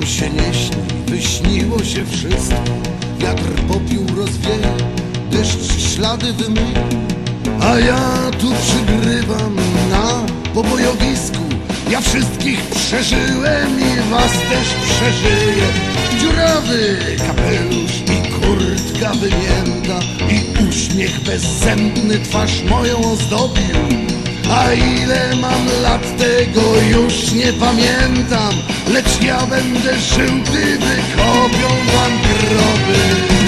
nam się nie śni, wyśniło się wszystko. Wiatr popiół rozwieje, deszcz ślady wymyje, a ja tu przygrywam na pobojowisku. Ja wszystkich przeżyłem i was też przeżyję. Dziurawy kapelusz i kurtka wymięta i uśmiech bezzębny twarz moją ozdobił. A ile mam lat, tego już nie pamiętam, lecz ja będę żył, gdy wykopią wam groby.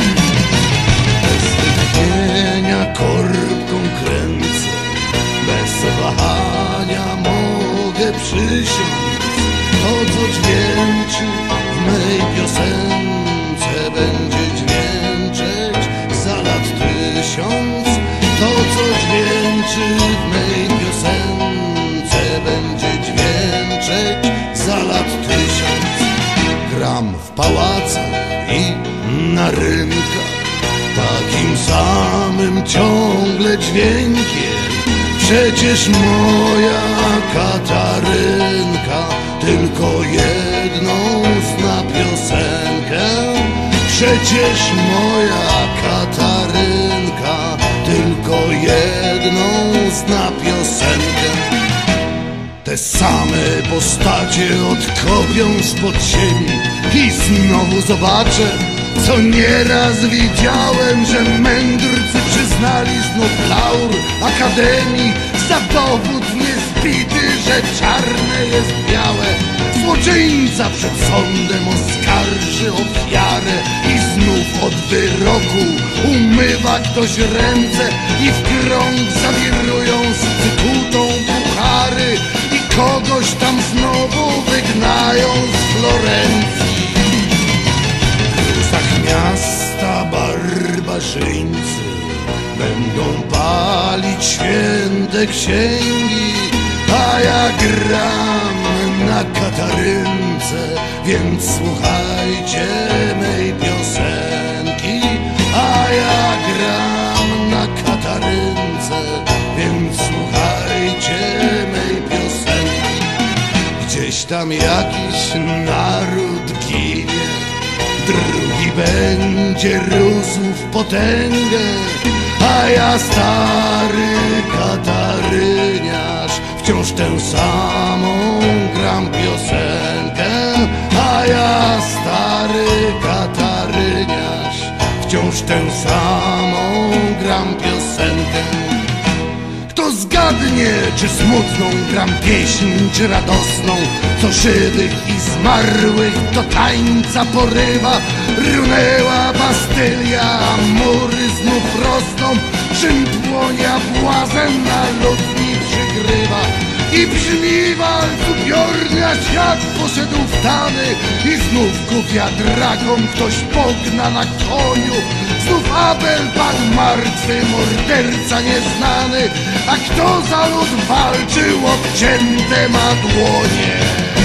Bez wytchnienia korbką kręcę, bez wahania mogę przysiąc. To, co dźwięczy w mej piosence, będzie dźwięczeć za lat 1000. To, co dźwięczy w mej piosence, będzie dźwięczeć za lat 1000. Gram w pałacach i na rynkach takim samym ciągle dźwiękiem. Przecież moja Katarynka tylko jedną zna piosenkę. Przecież moja Katarynka tylko jedną zna piosenkę. Te same postacie odkopią spod ziemi i znowu zobaczę, co nieraz widziałem, że mędrcy przyznali znów laur Akademii za dowód niezbity, że czarne jest białe. Złoczyńca przed sądem oskarży ofiarę i znów od wyroku umywa ktoś ręce i w krąg zawirują z cykutą puchary i kogoś tam znowu wygnają z Florencji. W gruzach miasta barbarzyńcy będą palić święte księgi, a ja gram na Katarynce, więc słuchajcie mej piosenki. A ja gram na Katarynce, więc słuchajcie mej piosenki. Gdzieś tam jakiś naród ginie, drugi będzie rósł w potęgę, a ja stary Kataryniarz wciąż tę samą gram piosenkę. A ja stary Kataryniarz wciąż tę samą gram piosenkę. Kto zgadnie, czy smutną gram pieśń, czy radosną, co żywych i zmarłych do tańca porywa. Runęła Bastylia, a mury znów rosną, czym płonia błazen na ludni przygrywa. I brzmi walc upiorny, a świat poszedł w tany i znów ku wiatrakom ktoś pogna na koniu. Znów Abel padł martwy, morderca nieznany, a kto za lud walczył, obcięte ma dłonie.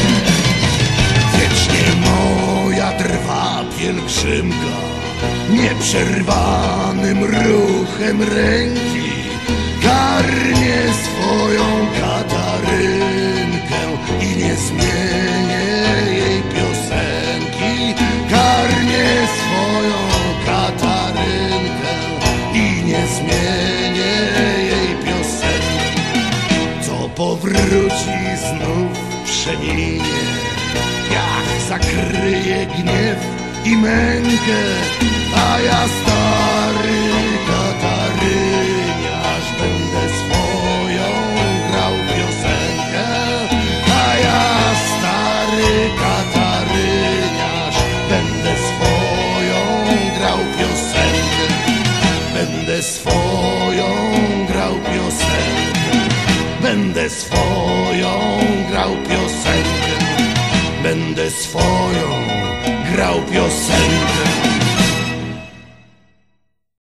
Wiecznie moja trwa pielgrzymka, nieprzerwanym ruchem ręki. Karmię swoją Katarynkę i nie zmienię jej piosenki. Karmię swoją Katarynkę i nie zmienię jej piosenki. Co powróci, znów przeminie, piach zakryje gniew i mękę, a ja stary Kataryniarz będę swoją grał piosenkę. A ja stary Kataryniarz będę swoją grał piosenkę. Będę swoją grał piosenkę. Będę swoją grał piosenkę. Będę swoją grał piosenkę.